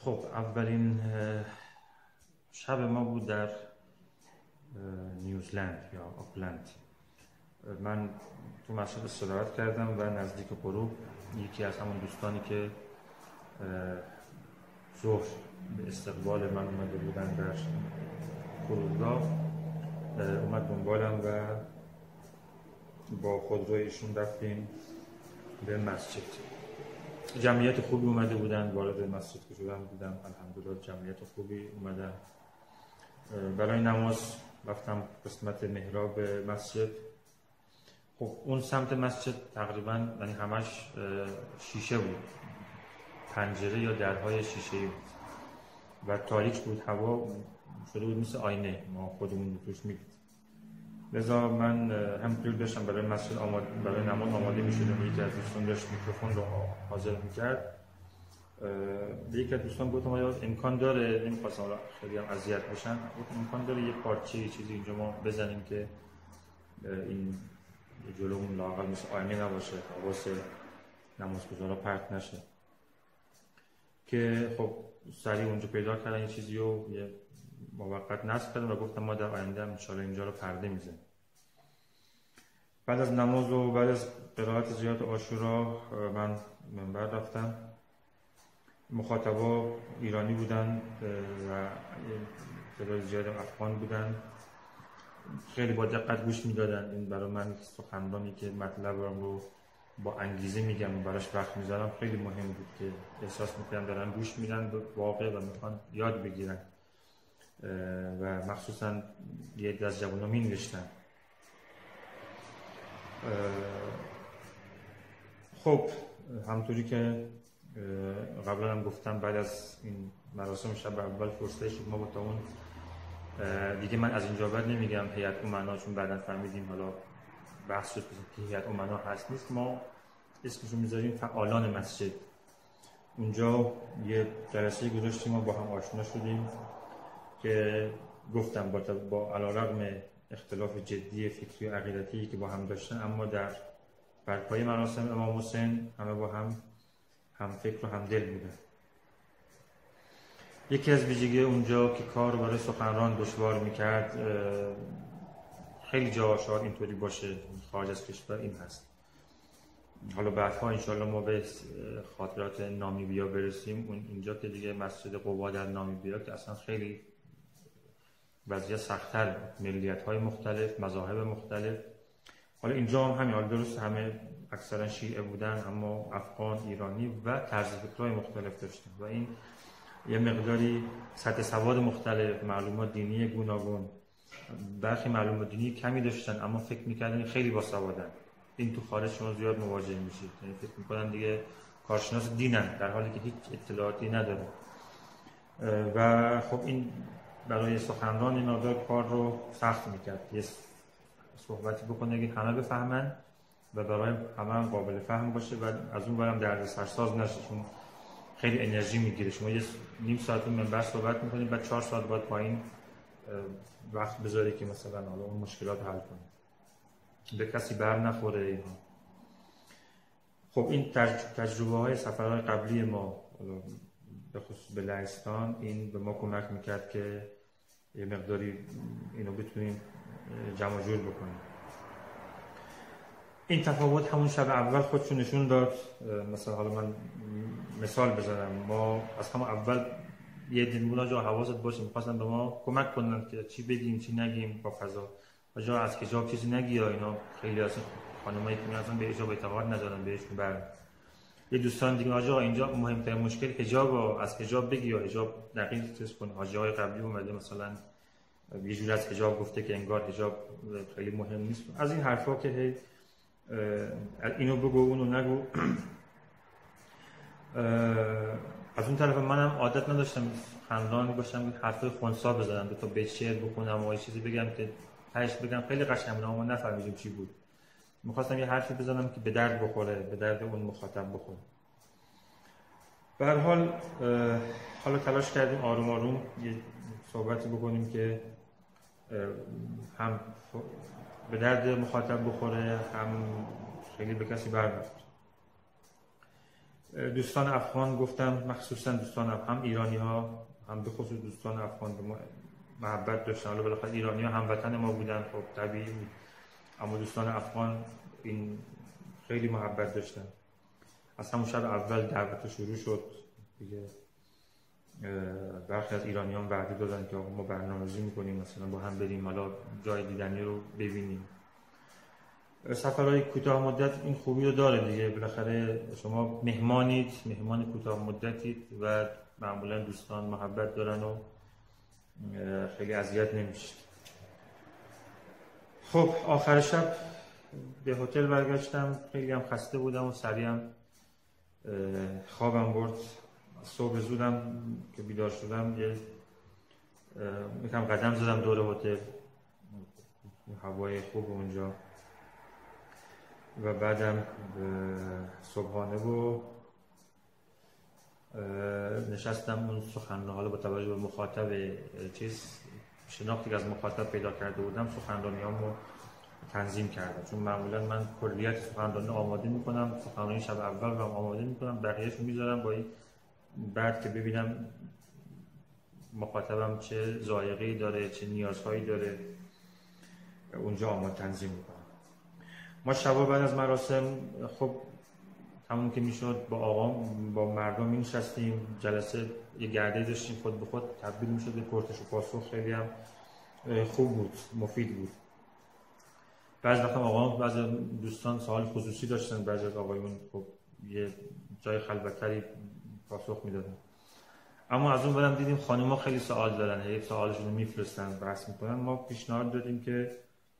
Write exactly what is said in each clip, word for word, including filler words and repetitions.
خب اولین شب ما بود در نیوزلند یا آکلند. من تو مسجد استراحت کردم و نزدیک غروب یکی از همون دوستانی که ظهر به استقبال من اومده بودن در فرودگاه اومد دنبالم و با خودروی ایشون رفتیم به مسجد. جمعیت خوبی اومده بودن، وارد مسجد که شدم دیدم الحمدلله جمعیت خوبی اومدن. برای نماز رفتم قسمت محراب مسجد. خب اون سمت مسجد تقریبا یعنی همش شیشه بود، پنجره یا درهای شیشه‌ای بود و تاریک بود، هوا شده بود مثل آینه، ما خودمون توش می‌دیدیم. لذا من همینطور داشتم برای مسجد آماده برای نماز آماده می‌شدم. یکی از دوستان داشت میکروفون رو حاضر می‌کرد. به یکی از دوستان گفتم آیا امکان داره، نمی‌خواستم خیلی هم اذیت بشن، گفتم امکان داره یه پارچه چیزی اینجا ما بزنیم که این جلومون لااقل مثل آینه نباشه، حواس نمازگزارا پرت نشه. که خب سریع اونجا پیدا کردن یه چیزی رو یه موقت نصب کردن و گفتم ما در آینده ان شاءالله اینجا رو پرده میزنیم. بعد از نماز و بعد از قرائت زیارت عاشورا من منبر رفتم. مخاطبا ایرانی بودن و تعداد زیاد افغان بودن. خیلی با دقت گوش میدادن. این برای من سخنرانی که مطلبم رو با انگیزه میگم و براش وقت میذارم خیلی مهم بود که احساس میکنم دارن گوش میدن به واقع و میخوان یاد بگیرن و مخصوصا یه عده از جوان‌ها مینوشتن. خب همونطوری که قبلا هم گفتم بعد از این مراسم شب اول فرصتی شد ما با تا اون دیگه من از اینجا بعد نمیگم هیئت امنا، چون بعدا فهمیدیم حالا بحث شد که هیئت امنا هست نیست، ما اسمشو میذاریم فعالان مسجد. اونجا یه جلسه گذاشتیم و با هم آشنا شدیم که گفتم با, با علیرغم اختلاف جدی فکری و عقیدتی که با هم داشتن، اما در برپای مراسم امام حسین همه با هم هم فکر و هم دل بودن. یکی از ویژگی اونجا که کار برای سخنران دشوار میکرد، خیلی جا شاید اینطوری باشه خارج از کشور، این هست. حالا بعدها انشالله ما به خاطرات نامیبیا برسیم. اون اینجا که دیگه مسجد قبا در نامیبیا که اصلا خیلی وضعیت سخت‌تر، ملیت‌های مختلف، مذاهب مختلف. حالا اینجا هم همین، حالا درست همه اکثرا شیعه بودن اما افغان، ایرانی و طرز فکرهای مختلف داشتن و این یه مقداری سطح سواد مختلف، معلومات دینی گوناگون. برخی معلومات دینی کمی داشتن اما فکر می‌کردن خیلی باسوادن. این تو خارج شما زیاد مواجه میشید، یعنی فکر می‌کنن دیگه کارشناس دینن در حالی که هیچ اطلاعاتی ندارن. و خب این برای سخنران این مقدار کار رو سخت می‌کرد. یه صحبتی بکنه که همه بفهمن و برای همه هم قابل فهم باشه و از اون برم دردسرساز نشه، چون خیلی انرژی میگیره. شما یه نیم ساعت اون منبر صحبت میکنید بعد چهار ساعت بعد پایین وقت بذاری که مثلا حالا اون مشکلات حل کنید، به کسی بر نخوره اینها. خب این تجربه های سفرهای قبلی ما به خصوص به لهستان این به ما کمک میکرد که یه مقداری اینو بتونیم جمع جور بکنیم. این تفاوت همون شب اول خودشون نشون داد. مثلا حالا من مثال بزنم، ما از همون اول یه دیمونا جا حواست باشه می‌خواستن به ما کمک کنن که چی بگیم چی نگیم با فضا. آجا از حجاب چیزی نگی یا اینا. خیلی از خانمایی که اصلا به حجاب اعتقاد ندارن بهشون بر. یه دوستان دیگه آجا اینجا مهمترین مشکل حجاب، از حجاب بگی یا حجاب دقیق چیز کن. حاجی‌های قبلی اومده مثلا یه جوری از حجاب گفته که انگار حجاب خیلی مهم نیست. از این حرفا که هی اینو بگو اونو نگو. از اون طرف منم عادت نداشتم خندان باشم، حرفای خنثی بزنم، دو تا بیت شعر بکنم و یه چیزی بگم که تهش بگم خیلی قشنگ بود اما نفهمیدیم چی بود. می‌خواستم یه حرفی بزنم که به درد بخوره، به درد اون مخاطب بخوره. به هر حال حالا تلاش کردیم آروم آروم یه صحبتی بکنیم که هم به درد مخاطب بخوره هم خیلی به کسی بر نخوره. دوستان افغان گفتم، مخصوصا دوستان افغان، هم ایرانی ها هم به خصوص دوستان افغان به ما محبت داشتن. حالا بالاخره ایرانی ها هموطن ما بودن، خب طبیعی بود، اما دوستان افغان این خیلی محبت داشتن. از همون شب اول دعوت شروع شد دیگه. برخی از ایرانیان وعده دادن که ما برنامه‌ریزی می‌کنیم مثلا با هم بریم حالا جای دیدنی رو ببینیم. سفرهای کوتاه مدت این خوبی رو داره دیگه، بالاخره شما مهمانید، مهمان کوتاه مدتید و معمولا دوستان محبت دارن و خیلی اذیت نمیشید. خب آخر شب به هتل برگشتم، خیلی هم خسته بودم و سریعا خوابم برد. صبح زودم که بیدار شدم یه یکم قدم زدم دور هتل، هوای خوب اونجا، و بعدم صبحانه و نشستم اون سخنرانی. حالا با توجه به مخاطب چیز شناختی که از مخاطب پیدا کرده بودم سخنرانیامو تنظیم کردم، چون معمولا من کلیت سخنرانی آماده میکنم، سخنرانی شب اول رو آماده میکنم، بقیه‌اشو میذارم با این بعد که ببینم مخاطبم چه ذائقه‌ای داره، چه نیازهایی داره، اونجا آماده تنظیم میکنم. ما شبا بعد از مراسم خب همون که میشد با آقام با مردم می‌نشستیم، جلسه یه گرده داشتیم، خود به خود تبدیل میشد به پرسش و پاسخ، خیلی هم خوب بود، مفید بود. بعضی وقتا آقام بعضی دوستان سوال خصوصی داشتن، بعضی از آقایون خب یه جای خلوت‌تری پاسخ میدادن. اما از اون برم دیدیم خانم‌ها خیلی سوال دارن، هی سوالشون رو میفرستن، بحث میکنن. ما پیشنهاد دادیم که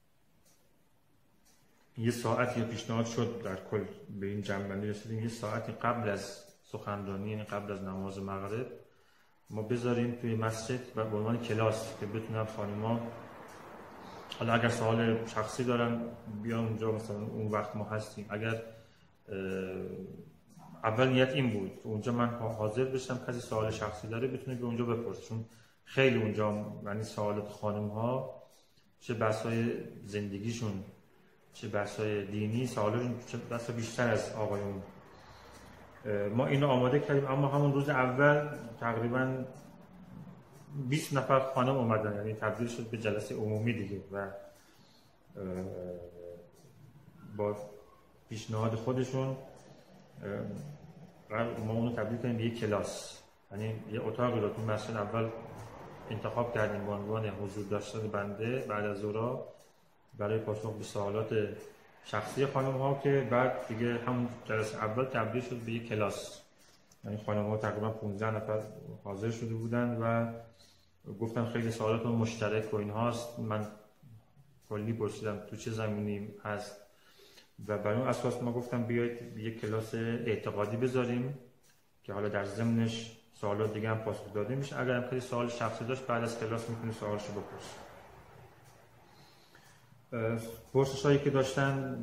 یه ساعتی پیشنهاد شد، در کل به این جنبندی رسیدیم یه ساعتی قبل از سخنرانی، یعنی قبل از نماز مغرب، ما بذاریم توی مسجد و به عنوان کلاس که بتونن خانم‌ها حالا اگر سوال شخصی دارن بیان اونجا، مثلا اون وقت ما هستیم. اگر اول نیت این بود که اونجا من حاضر بشم، کسی سوال شخصی داره بتونه به اونجا بپرسه، چون خیلی اونجا یعنی سوالات خانم‌ها چه بحث‌های زندگیشون چه بحث‌های دینی، سوالاشون چه بحث بیشتر از آقایون. ما اینو آماده کردیم، اما همون روز اول تقریباً بیست نفر خانم اومدن، یعنی تبدیل شد به جلسه عمومی دیگه و با پیشنهاد خودشون ما اونو تبدیل کردیم به یک کلاس، یعنی یه اتاقی رو تو مسجد اول انتخاب کردیم به عنوان حضور داشتن بنده بعد از ظهر برای پاسخ به سوالات شخصی خانم ها، که بعد دیگه همون جلسه اول تبدیل شد به یک کلاس. یعنی خانم ها تقریبا پانزده نفر حاضر شده بودن و گفتن خیلی سوالات مشترک و این هاست. من کلی پرسیدم تو چه زمینی هست و بر اون اساس ما گفتم بیایید یک کلاس اعتقادی بذاریم که حالا در ضمنش سوالات دیگه هم پاسخ داده میشه. اگر هم کسی سوال شخصی داشت بعد از کلاس میتونه سوالشو بپرسه. پرسش هایی که داشتن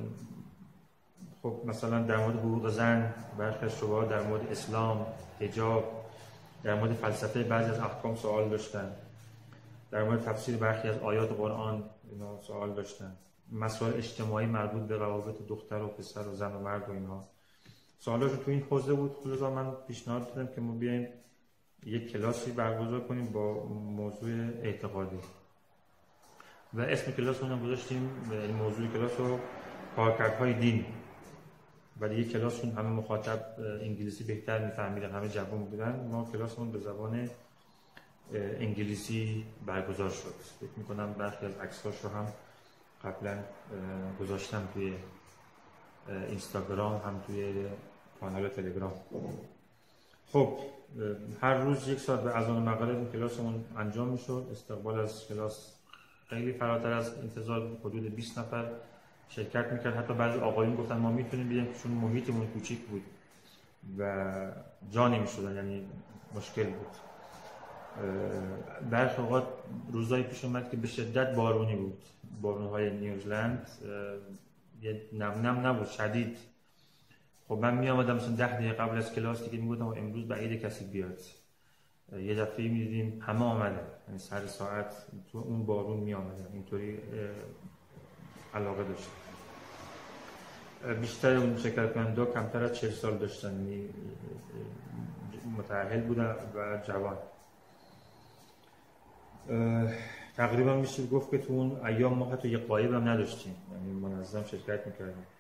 خب مثلا در مورد حقوق زن، برخی از شبهات در مورد اسلام، حجاب، در مورد فلسفه بعضی از احکام سوال داشتن، در مورد تفسیر برخی از آیات قرآن اینا سوال داشتن، مسائل اجتماعی مربوط به روابط دختر و پسر و زن و مرد و اینها سوالاشو تو این حوزه بود. لذا من پیشنهاد دادم که ما بیایم یک کلاسی برگزار کنیم با موضوع اعتقادی و اسم کلاسمون هم گذاشتیم این موضوع کلاس رو کارکردهای دین. ولی یک کلاسمون همه مخاطب انگلیسی بهتر میفهمیدن، همه جوان بودن، ما کلاسمون به زبان انگلیسی برگزار شد. فکر میکنم برخی از عکساش رو هم قبلا گذاشتم توی اینستاگرام، هم توی کانال تلگرام. خب هر روز یک ساعت به اذان مغرب کلاسمون انجام میشد. استقبال از کلاس خیلی فراتر از انتظار، حدود بیست نفر شرکت میکرد. حتی بعضی آقایون گفتن ما میتونیم بیایم چون محیطمون کوچیک بود و جا نمیشدن، یعنی مشکل بود. برخی اوقات روزایی پیش اومد که به شدت بارونی بود، بارونهای نیوزلند یه نم نم نبود، شدید. خب من می آمدم مثلا ده دقیقه قبل از کلاس دیگه میگفتم امروز بعید کسی بیاد. یه دفعه میدیدیم همه آمدن، یعنی سر ساعت تو اون بارون می آمدن. اینطوری علاقه داشت. بیشتر اون شرکت کننده کمتر از چهل سال داشتن، متأهل بودن و جوان. تقریبا میشه گفت که تو اون ایام ما حتی یه قایب هم نداشتیم، یعنی منظم شرکت میکردیم.